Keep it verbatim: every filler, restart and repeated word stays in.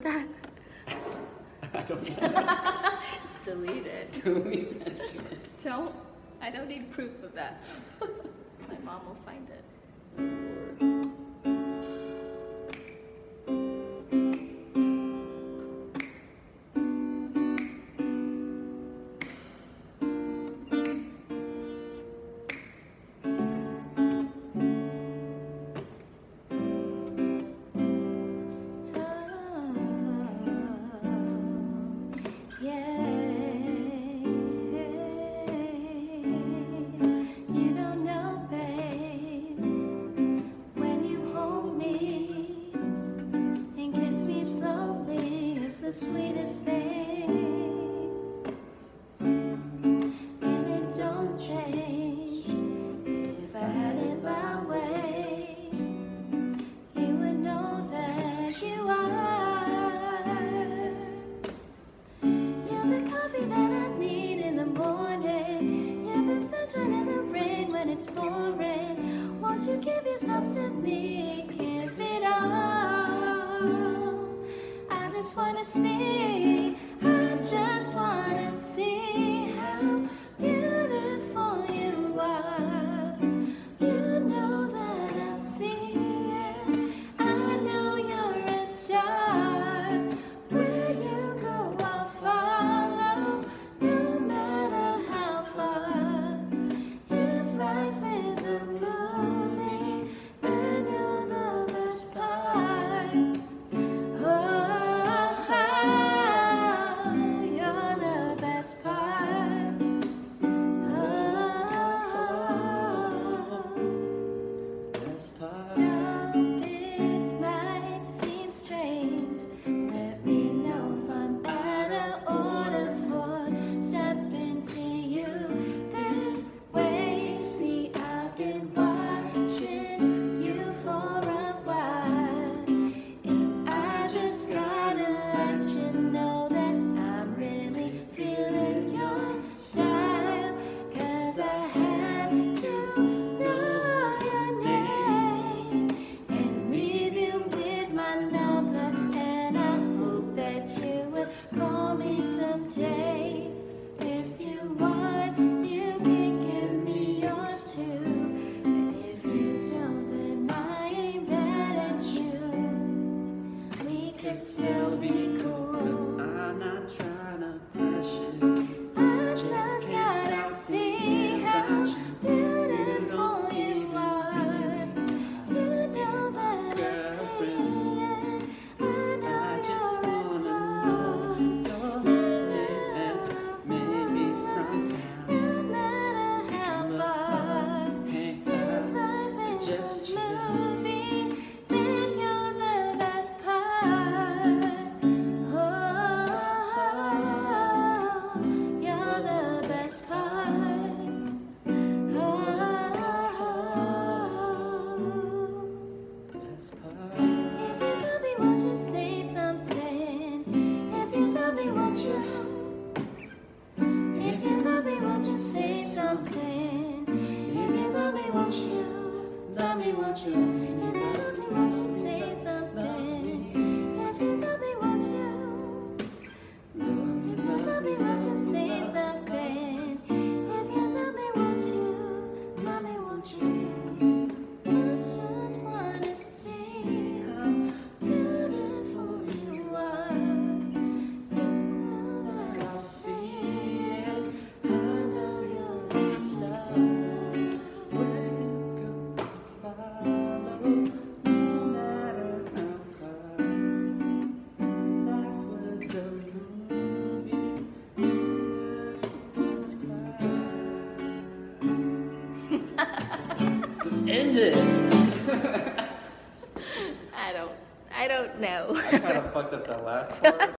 that? I don't know. Delete it. Delete that shit. Don't. I don't need proof of that. My mom will find it. Sweetest thing, and it don't change. If I had it my way, you would know that you are. You're the coffee that I need in the morning. You're the sunshine in the rain when it's pouring. Won't you give yourself to me? Give it all. I just wanna see, I just wanna see how beautiful you are. You know that I see it, I know you're a star. Where you go I'll follow, no matter how far. If life is a movie, then you're the best part. Call me someday. If you want, you can give me yours too. And if you don't, then I ain't mad at you. We could still be cool. 'Cause I'm not trying to push it. I just gotta see how beautiful you are. You know that I see it. I know you're a star. Love me, won't you? If you love me, won't you say something? If you love me, won't you? If you love me, won't you say something? If you love me, won't you? Love me, won't you? I just wanna see how beautiful you are. You know that I'll see it. I know you're a star. Just end it. I don't, I don't know. I kind of fucked up that last part.